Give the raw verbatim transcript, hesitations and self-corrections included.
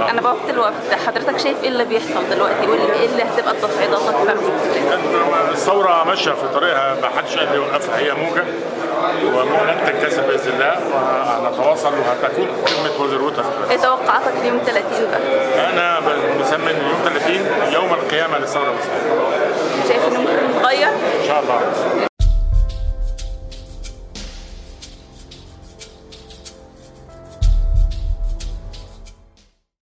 الله. انا بوقت الوفد حضرتك شايف ايه اللي بيحصل دلوقتي وايه اللي هتبقى التصعيدات اكتر؟ الثوره ماشيه في طريقها، ما حدش قادر يوقفها، هي موجه ولن تنكسر باذن الله، وهنتواصل وهتكون قمه وذروتها. ايه توقعاتك ليوم ثلاثين بقى؟ انا مسمي يوم ثلاثين يوم القيامه للثوره المصريه. شايف انه ممكن يتغير؟ ان شاء الله.